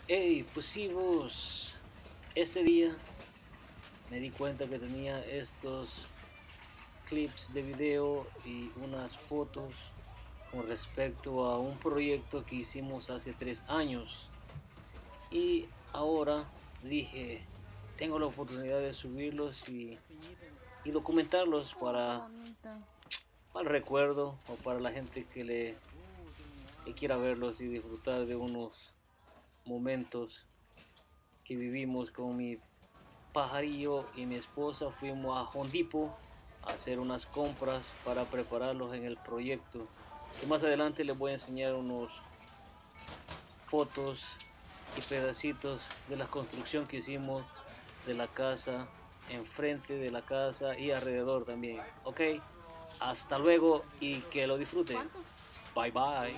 Hey, pues sí, vos, este día me di cuenta que tenía estos clips de video y unas fotos con respecto a un proyecto que hicimos hace 3 años. Y ahora dije, tengo la oportunidad de subirlos y documentarlos Qué bonito. para el recuerdo o para la gente que quiera verlos y disfrutar de unos momentos que vivimos con mi pajarillo y mi esposa. Fuimos a Hondipo a hacer unas compras para prepararlos en el proyecto. Que más adelante les voy a enseñar unos fotos y pedacitos de la construcción que hicimos de la casa, enfrente de la casa y alrededor también. Ok, hasta luego y que lo disfruten. Bye bye.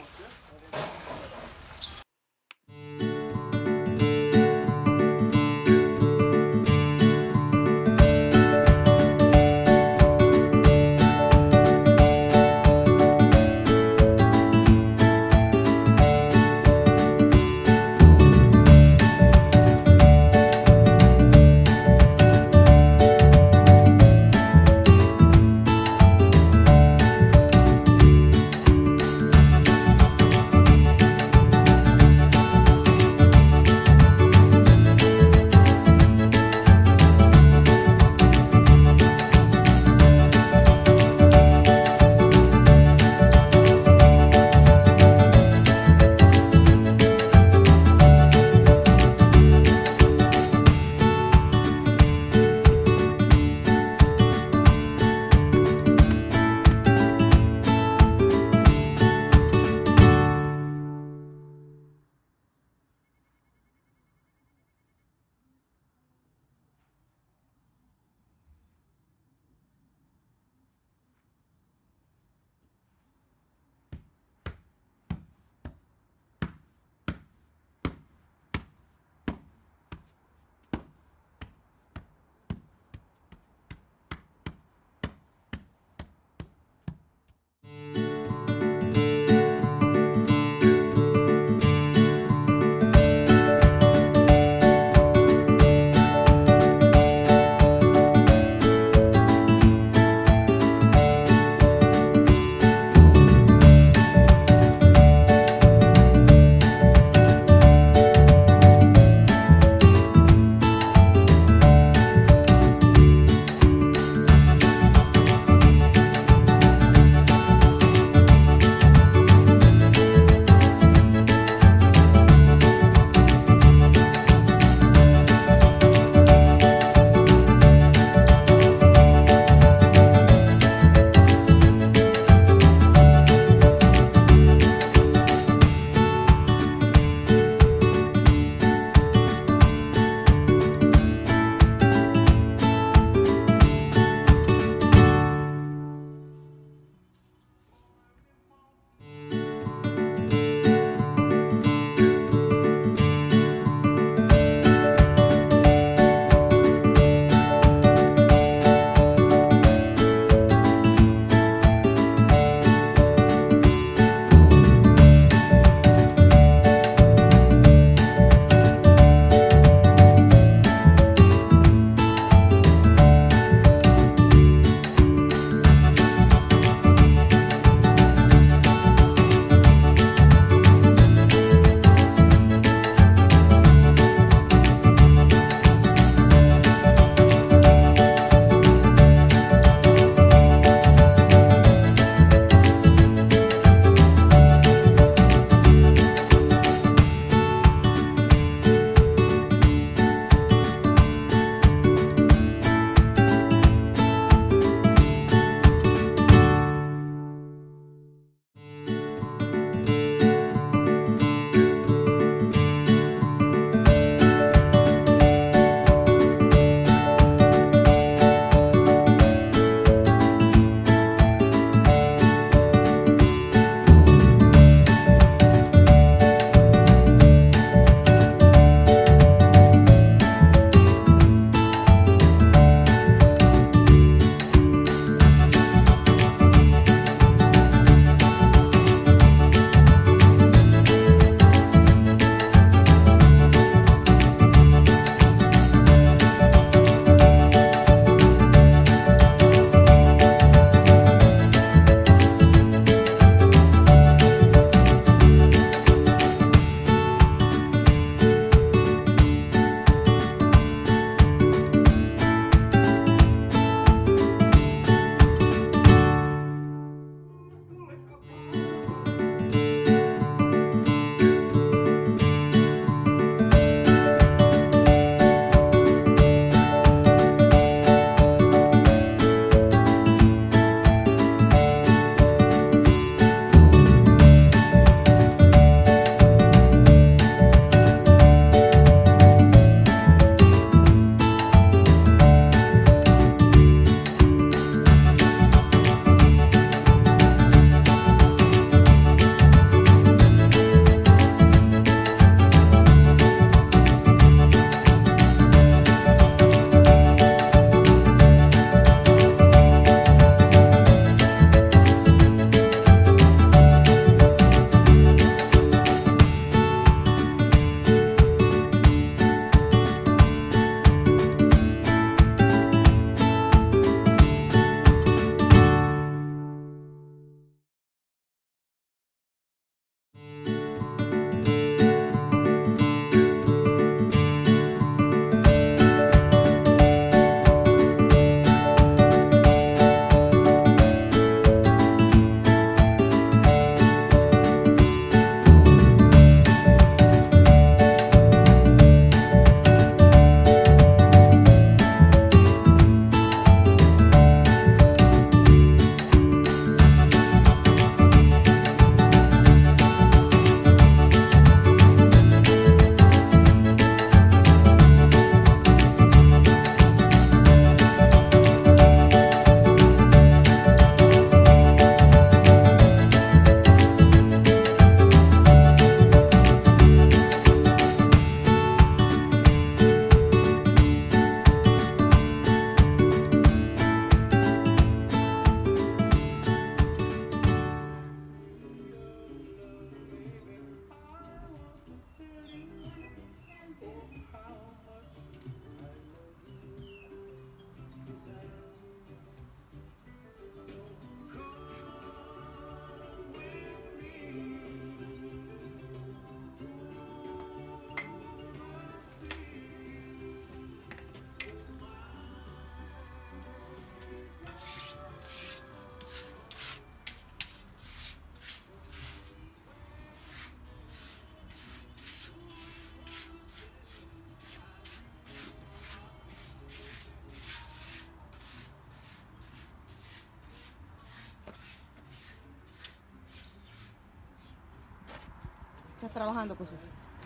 ¿Estás trabajando, cosita?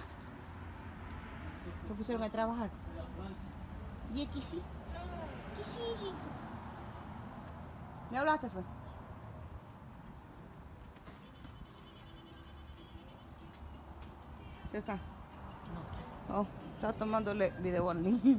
¿Te pusieron a trabajar? ¿Y aquí sí? ¿Qué sí? ¿Me hablaste, fue? César. No. Oh, está tomándole video al niño.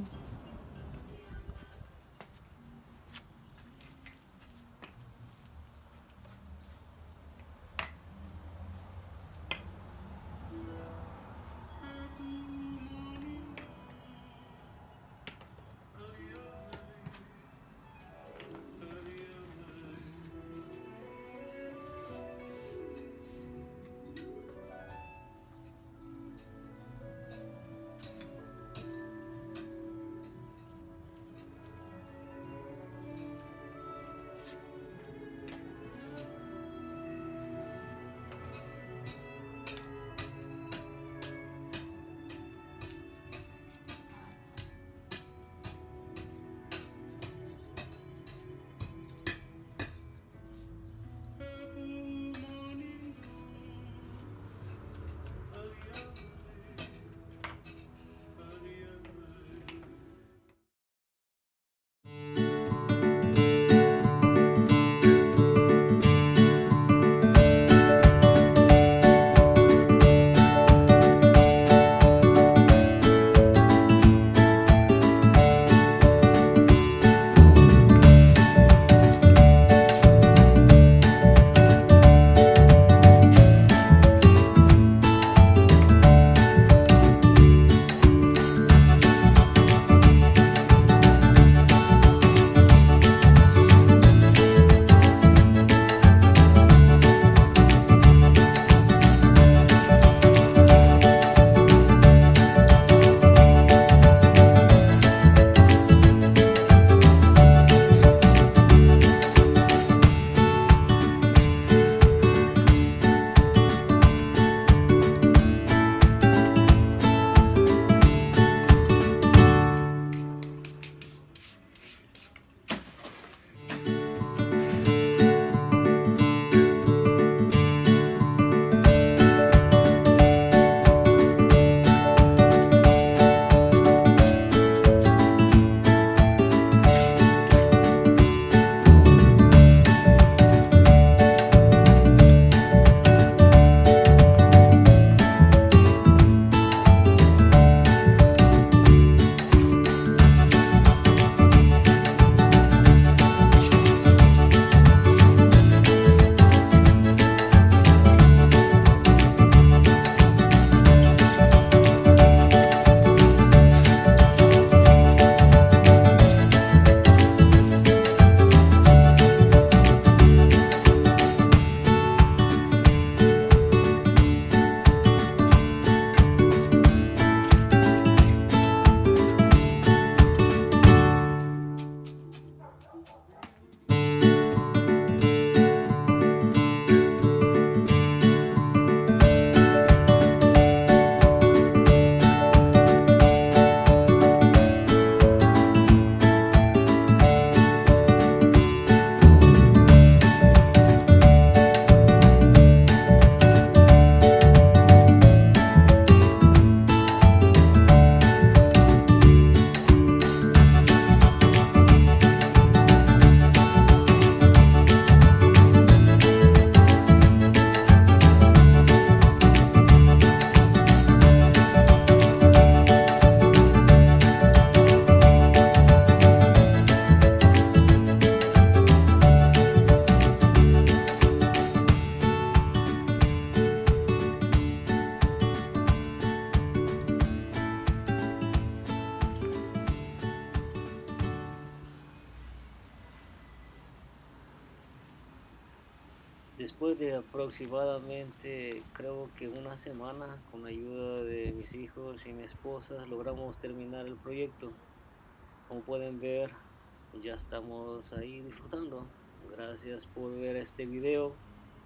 Después de aproximadamente, creo que una semana, con ayuda de mis hijos y mi esposa, logramos terminar el proyecto. Como pueden ver, ya estamos ahí disfrutando. Gracias por ver este video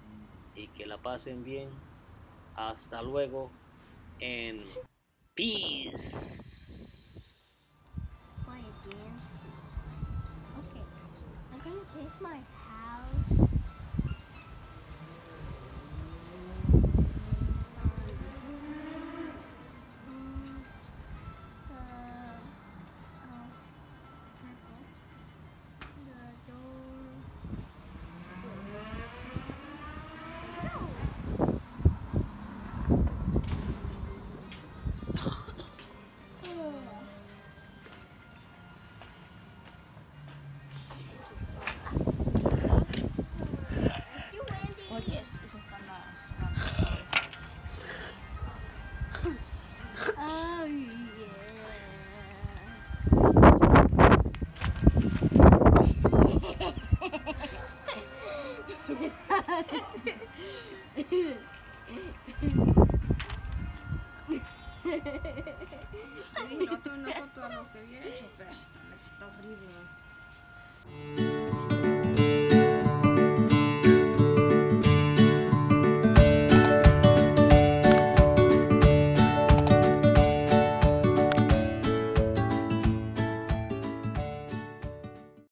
y que la pasen bien. Hasta luego en peace. Okay, I'm gonna take my house. Carlos, qué bien.